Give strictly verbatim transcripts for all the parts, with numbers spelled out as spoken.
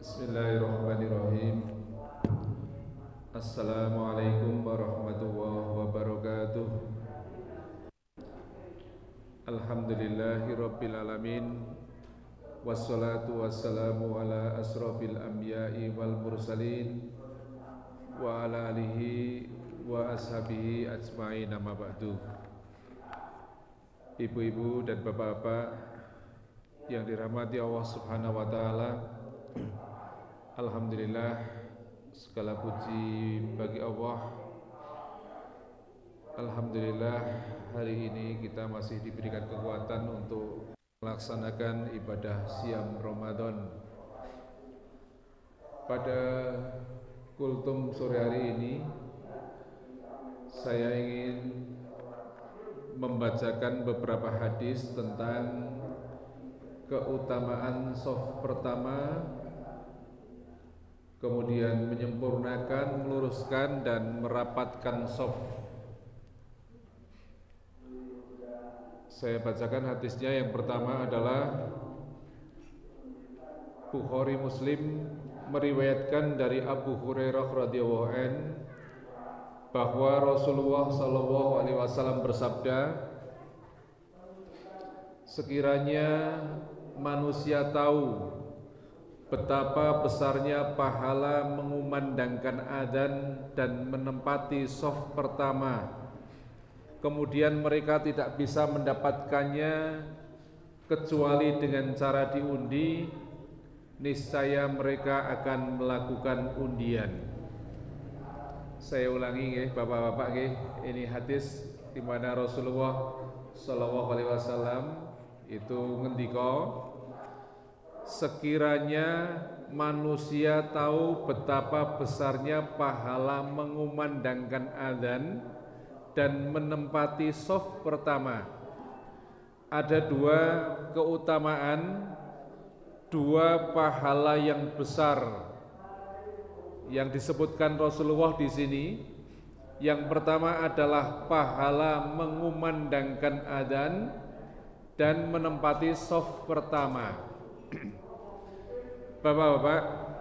Bismillahirrahmanirrahim. Assalamualaikum warahmatullahi wabarakatuh. Alhamdulillahi rabbil alamin. Wassalatu wassalamu ala asrafil anbiya'i wal mursalin wa ala alihi wa ashabihi ajma'in, amma ba'du. Ibu-ibu dan bapak-bapak yang dirahmati Allah Subhanahu wa taala, alhamdulillah, segala puji bagi Allah. Alhamdulillah, hari ini kita masih diberikan kekuatan untuk melaksanakan ibadah siam Ramadan. Pada kultum sore hari ini, saya ingin membacakan beberapa hadis tentang keutamaan shaf pertama, kemudian menyempurnakan, meluruskan dan merapatkan shaf. Saya bacakan hadisnya. Yang pertama adalah Bukhari Muslim meriwayatkan dari Abu Hurairah radhiyallahu anhu bahwa Rasulullah sallallahu alaihi wasallam bersabda, sekiranya manusia tahu betapa besarnya pahala mengumandangkan adzan dan menempati shaf pertama, kemudian mereka tidak bisa mendapatkannya kecuali dengan cara diundi, niscaya mereka akan melakukan undian. Saya ulangi ya bapak-bapak ya, ini hadis di mana Rasulullah sallallahu alaihi wasallam itu ngendika, sekiranya manusia tahu betapa besarnya pahala mengumandangkan adzan dan menempati shaf pertama, ada dua keutamaan, dua pahala yang besar yang disebutkan Rasulullah di sini. Yang pertama adalah pahala mengumandangkan adzan dan menempati shaf pertama. Bapak-bapak,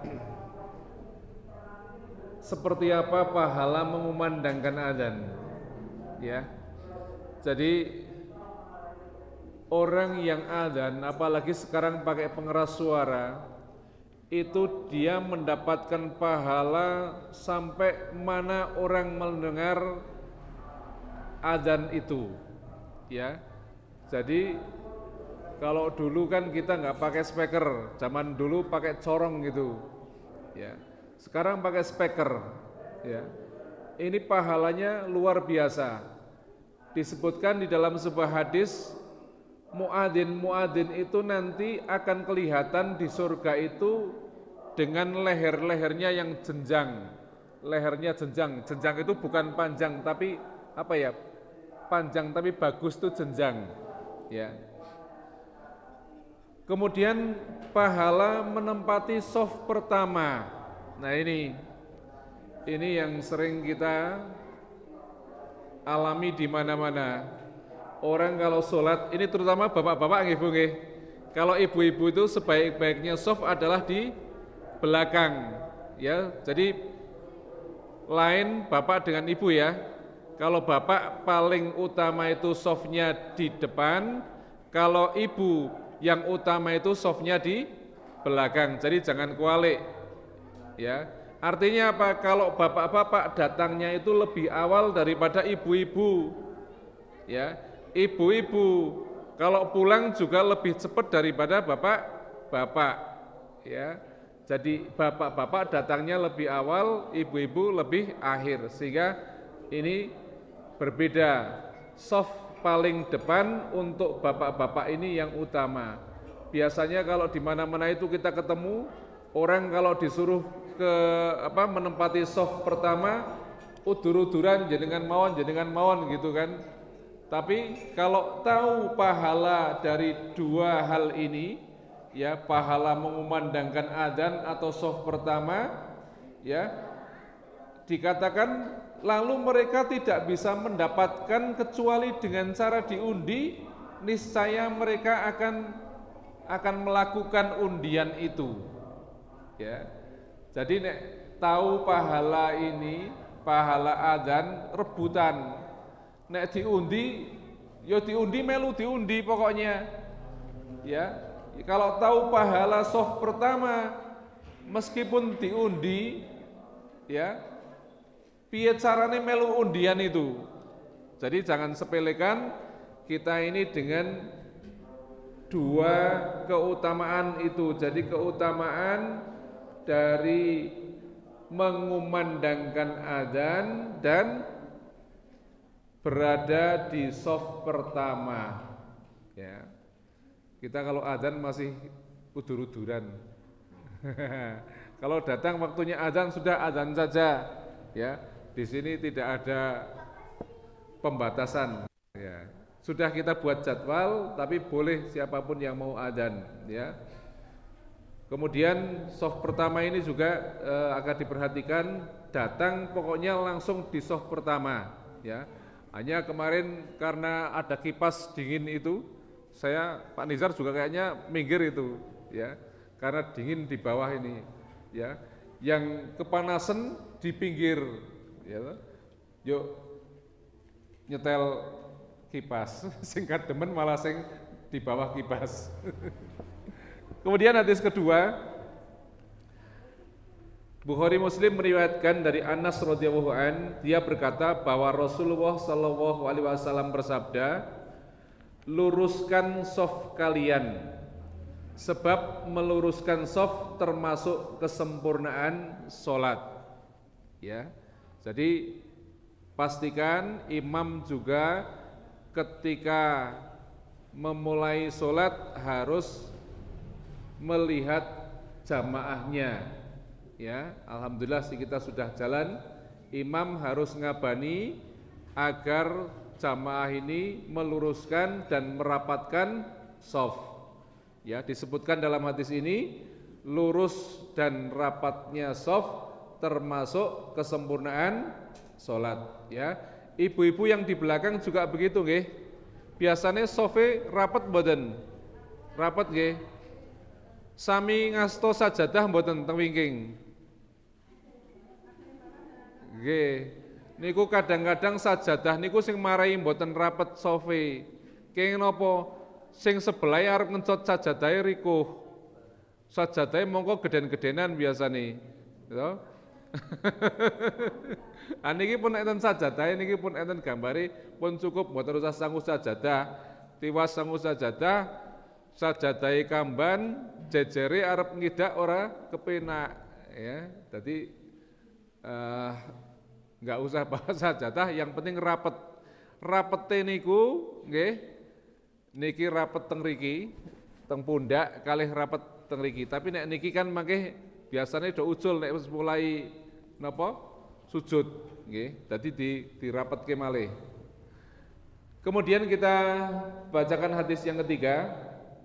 seperti apa pahala mengumandangkan adzan? Ya, jadi orang yang adzan, apalagi sekarang pakai pengeras suara, itu dia mendapatkan pahala sampai mana orang mendengar adzan itu. Ya, jadi kalau dulu kan kita nggak pakai speaker, zaman dulu pakai corong gitu, ya. Sekarang pakai speaker, ya. Ini pahalanya luar biasa. Disebutkan di dalam sebuah hadis, muadzin-muadzin itu nanti akan kelihatan di surga itu dengan leher-lehernya yang jenjang, lehernya jenjang. Jenjang itu bukan panjang tapi apa ya? Panjang tapi bagus itu jenjang, ya. Kemudian pahala menempati shaf pertama. Nah ini, ini yang sering kita alami di mana-mana. Orang kalau sholat, ini terutama bapak-bapak nggih Bu nggih. Kalau ibu-ibu itu sebaik-baiknya shaf adalah di belakang, ya. Jadi lain bapak dengan ibu ya. Kalau bapak paling utama itu shafnya di depan, kalau ibu yang utama itu shafnya di belakang. Jadi jangan kualik, ya. Artinya apa? Kalau bapak-bapak datangnya itu lebih awal daripada ibu-ibu, ya. Ibu-ibu kalau pulang juga lebih cepat daripada bapak-bapak, ya. Jadi bapak-bapak datangnya lebih awal, ibu-ibu lebih akhir, sehingga ini berbeda. Shaf paling depan untuk bapak-bapak ini yang utama. Biasanya kalau di mana-mana itu kita ketemu orang kalau disuruh ke apa menempati shaf pertama, udur-uduran jenengan mawon jenengan mawon gitu kan. Tapi kalau tahu pahala dari dua hal ini, ya, pahala mengumandangkan adzan atau shaf pertama, ya, dikatakan lalu mereka tidak bisa mendapatkan kecuali dengan cara diundi, niscaya mereka akan akan melakukan undian itu. Ya. Jadi nek tahu pahala ini, pahala adzan rebutan. Nek diundi, yo diundi melu diundi pokoknya. Ya. Kalau tahu pahala soft pertama meskipun diundi, ya, piye carane melu undian itu. Jadi jangan sepelekan kita ini dengan dua keutamaan itu. Jadi keutamaan dari mengumandangkan adzan dan berada di soft pertama. Ya. Kita kalau adzan masih udur-uduran. Kalau datang waktunya adzan sudah adzan saja. Ya, di sini tidak ada pembatasan. Ya. Sudah kita buat jadwal, tapi boleh siapapun yang mau adzan. Ya. Kemudian soft pertama ini juga eh, akan diperhatikan, datang pokoknya langsung di soft pertama. Ya. Hanya kemarin karena ada kipas dingin itu, saya Pak Nizar juga kayaknya minggir itu, ya, karena dingin di bawah ini, ya, yang kepanasan di pinggir, ya, yuk nyetel kipas, singkat demen malah sing di bawah kipas. Kemudian hadis kedua, Bukhari Muslim meriwayatkan dari Anas radhiyallahu an, dia berkata bahwa Rasulullah shallallahu alaihi wasallam bersabda, luruskan shaf kalian, sebab meluruskan shaf termasuk kesempurnaan sholat. Ya, jadi pastikan imam juga ketika memulai sholat harus melihat jamaahnya. Ya, alhamdulillah sih kita sudah jalan. Imam harus ngabani agar jamaah ini meluruskan dan merapatkan shaf. Ya, disebutkan dalam hadis ini lurus dan rapatnya shaf termasuk kesempurnaan sholat. Ya, ibu-ibu yang di belakang juga begitu, nggih. Biasanya shafe rapat mboten? Rapat nggih. Sami ngasto sajadah mboten teng wingking? Nggih. Niku kadang-kadang sajadah niku sing marai mboten rapet sofe. Kenging napa sing sebelah arep ngencot sajadahe rikuh. Sajadahe mongko geden-gedenan biasane. Ya. Ah niki pun enten sajadahe niki pun enten gambare pun cukup mboten usah sangu sajadah. Tiwas sangu sajadah, sajadahe kamban jejere arep ngidak ora kepenak ya. Dadi uh, enggak usah bawa sajadah, yang penting rapet. Rapete niku nggih niki rapet teng riki, teng pundak kalih rapet teng riki. Tapi nek niki kan mangke biasanya do ucul nek wis mulai napa sujud nggih. Dadi di dirapetke malih. Kemudian kita bacakan hadis yang ketiga.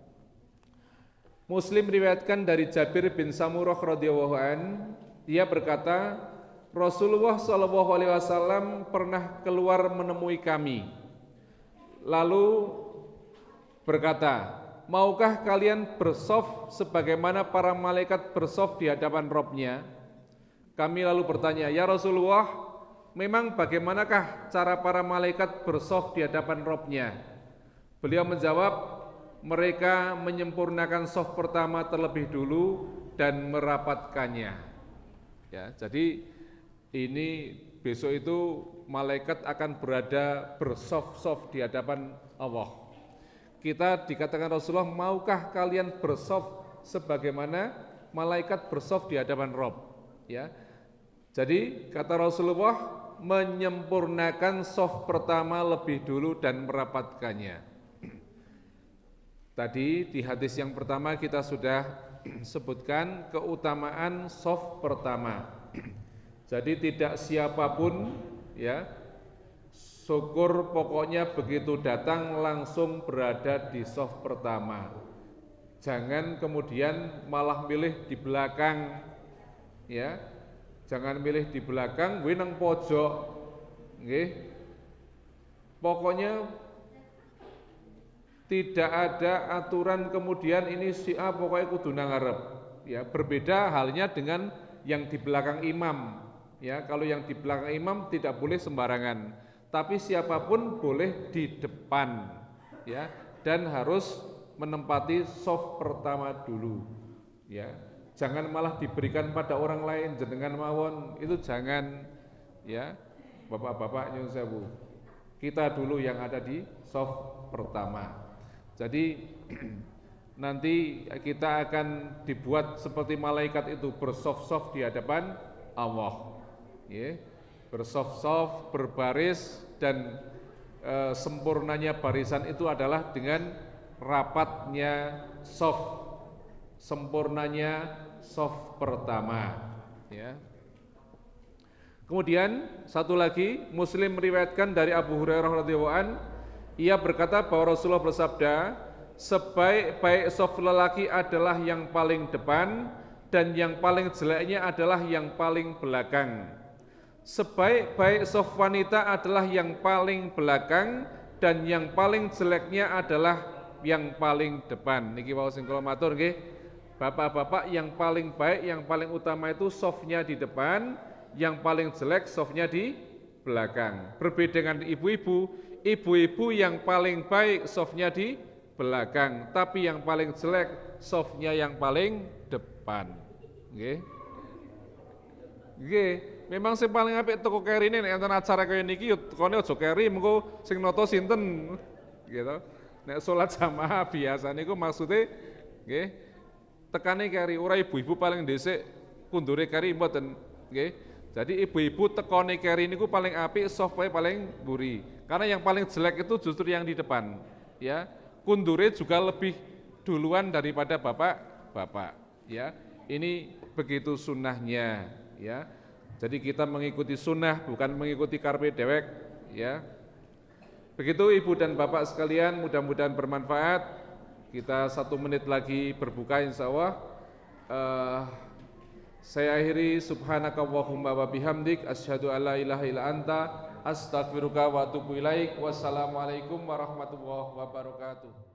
Muslim riwayatkan dari Jabir bin Samurah radhiyallahu an, dia berkata, Rasulullah shallallahu alaihi wasallam pernah keluar menemui kami, lalu berkata, maukah kalian bershaf sebagaimana para malaikat bershaf di hadapan Rabb-Nya? Kami lalu bertanya, ya Rasulullah, memang bagaimanakah cara para malaikat bershaf di hadapan Rabb-Nya? Beliau menjawab, mereka menyempurnakan shaf pertama terlebih dulu dan merapatkannya. Ya, jadi ini besok itu malaikat akan berada bershaf-shaf di hadapan Allah. Kita dikatakan Rasulullah, maukah kalian bershaf sebagaimana malaikat bershaf di hadapan Rabb? Ya. Jadi kata Rasulullah, menyempurnakan shaf pertama lebih dulu dan merapatkannya. Tadi di hadis yang pertama kita sudah sebutkan keutamaan shaf pertama. Jadi tidak siapapun ya, syukur pokoknya begitu datang langsung berada di shaf pertama. Jangan kemudian malah milih di belakang ya. Jangan milih di belakang, kuwi nang pojok. Nggih. Pokoknya tidak ada aturan kemudian ini si A pokoknya kudu nang ngarep. ya berbeda halnya dengan yang di belakang imam. Ya, kalau yang di belakang imam tidak boleh sembarangan, tapi siapapun boleh di depan, ya, dan harus menempati shaf pertama dulu, ya. Jangan malah diberikan pada orang lain jenengan mawon, itu jangan, ya. Bapak-bapak nyuwun sewu. Kita dulu yang ada di shaf pertama. Jadi nanti kita akan dibuat seperti malaikat itu bersaf-saf di hadapan Allah. Ya, bersaf-saf, berbaris, dan e, sempurnanya barisan itu adalah dengan rapatnya shaf, sempurnanya shaf pertama. Ya. Kemudian satu lagi, Muslim meriwayatkan dari Abu Hurairah radhiyallahu an, ia berkata bahwa Rasulullah bersabda, sebaik-baik shaf lelaki adalah yang paling depan dan yang paling jeleknya adalah yang paling belakang. Sebaik-baik shaf wanita adalah yang paling belakang dan yang paling jeleknya adalah yang paling depan. Niki wau sing kula matur nggih. Bapak-bapak, yang paling baik, yang paling utama itu shafnya di depan, yang paling jelek shafnya di belakang. Berbeda dengan ibu-ibu, ibu-ibu yang paling baik shafnya di belakang, tapi yang paling jelek shafnya yang paling depan. Nggih. Nggih. Memang sing paling apik toko kerine nek enten acara kaya niki yo tekone aja keri mengko sing nata sinten gitu. Nek salat jamaah biasa niku maksude nggih tekane keri, ora ibu-ibu paling dhisik kundure keri mboten nggih. Jadi ibu-ibu tekone keri niku paling apik, shaf paling mburi. Karena yang paling jelek itu justru yang di depan, ya. Kundure juga lebih duluan daripada bapak-bapak, ya. Ini begitu sunnahnya, ya. Jadi kita mengikuti sunnah, bukan mengikuti karpe dewek, ya. Begitu ibu dan bapak sekalian, mudah-mudahan bermanfaat. Kita satu menit lagi berbuka insya Allah. Uh, saya akhiri, subhanakallahumma wa bihamdik, asyhadu alla ilaha illa anta, astaghfiruka wa atubu ilaik. Wassalamualaikum warahmatullahi wabarakatuh.